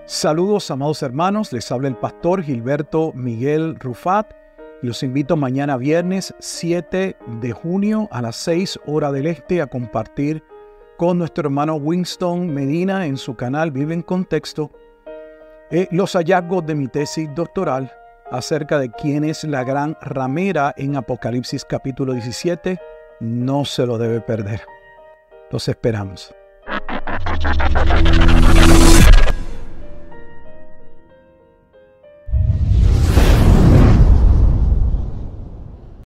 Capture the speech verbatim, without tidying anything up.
Saludos, amados hermanos, les habla el pastor Gilberto Miguel Rufat y los invito mañana viernes siete de junio a las seis hora del este a compartir con nuestro hermano Winston Medina en su canal Vive en Contexto eh, los hallazgos de mi tesis doctoral acerca de quién es la gran ramera en Apocalipsis capítulo diecisiete. No se lo debe perder. Los esperamos.